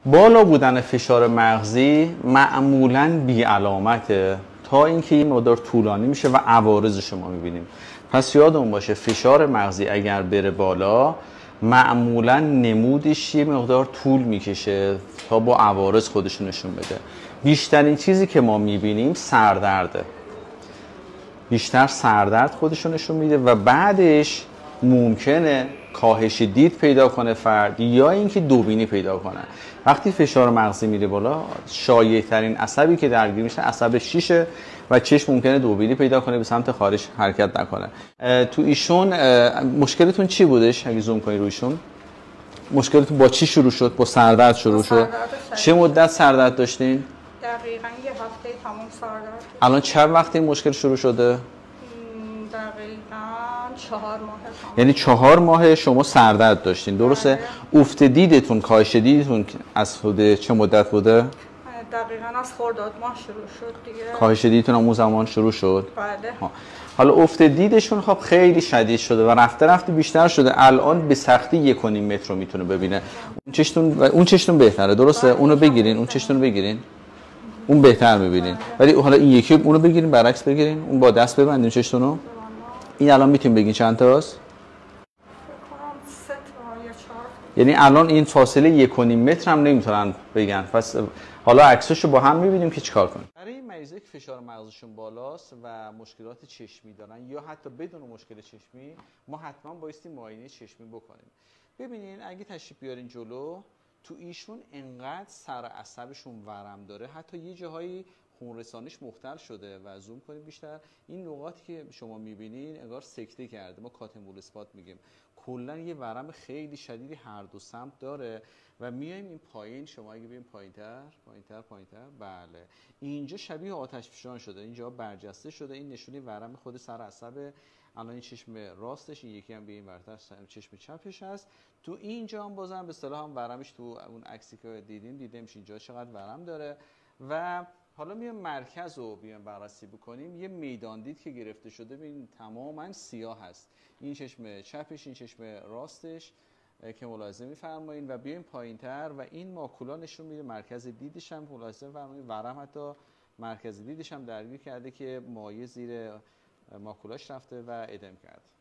بالا بودن فشار مغزی معمولاً بی علامته تا اینکه این مقدار طولانی میشه و عوارضش ما میبینیم. پس یادمون باشه فشار مغزی اگر بره بالا معمولاً نمودش یه مقدار طول میکشه تا با عوارض خودش نشون بده. بیشترین چیزی که ما میبینیم سردرده. بیشتر سردرد خودش نشون میده و بعدش ممکنه کاهش دید پیدا کنه فرد یا اینکه دوبینی پیدا کنه. وقتی فشار مغزی میره بالا شایع ترین عصبی که درگیر میشه عصب شیشه و چشم ممکنه دوبینی پیدا کنه، به سمت خارج حرکت نکنه. تو ایشون مشکلتون چی بودش؟ اگه زوم کنی روی ایشون مشکلتون با چی شروع شد؟ با سردرد شروع شد. چه مدت سردرد داشتین؟ دقیقاً یه هفته تمام سردرد. الان چند وقت این مشکل شروع شده؟ دقیقاً 4 ماه. یعنی 4 ماه شما سردرد داشتین، درسته؟ افت دیدتون، کاهش دیدتون از حدود چه مدت بوده؟ دقیقاً از خرداد ماه شروع شد دیگه. کاهش دیدتون هم اون زمان شروع شد؟ بله. حالا افت دیدشون خب خیلی شدید شده و رفته بیشتر شده. الان به سختی 1.5 متر رو میتونه ببینه. اون چشتون بهتره، درسته؟ اونو بگیرین، اون چشتون رو بگیرین. اون بهتر میبینین. ولی حالا این یکی اونو بگیرین، برعکس بگیرین. اون با دست ببندین چشتونو. این الان میتونین بگین چند تاست؟ یعنی الان این فاصله 1.5 متر هم نمیتونن بگن. پس حالا عکساشو با هم میبینیم که چیکار کنیم. برای این مریضا که فشار مغزشون بالاست و مشکلات چشمی دارن یا حتی بدون مشکل چشمی، ما حتما بایستی معاینه چشمی بکنیم. ببینین اگه تشریف بیارین جلو، تو ایشون انقدر سر عصبشون ورم داره، حتی یه جاهایی خونرسانیش مختل شده و زوم کنیم بیشتر. این نقاطی که شما میبینین انگار سکته کرده، ما کاتمول اسپات میگیم. کلا یه ورم خیلی شدیدی هر دو سمت داره و میایم این پایین. شما اگه ببین پایینتر، بله اینجا شبیه آتش فشان شده، اینجا برجسته شده. این نشونی ورم خود سر عصب. الان این چشم راستش، این یکی هم به این ورتر چشم چپش هست. تو اینجا هم بازم به اصطلاح هم ورمش تو اون عکسی که دیدیم اینجا چقدر ورم داره. و حالا میایم مرکز رو بیایم بررسی بکنیم. یه میدان دید که گرفته شده، ببین تماما سیاه هست. این چشم چپش، این چشم راستش که ملاحظه می‌فرمایید و بیایم پایینتر و این ماکولا نشون میده مرکز دیدش هم ملاحظه می‌فرمایید. ورم حتی مرکز دیدش هم درگیر کرده که مایع زیر ماکولاش رفته و ادم کرده.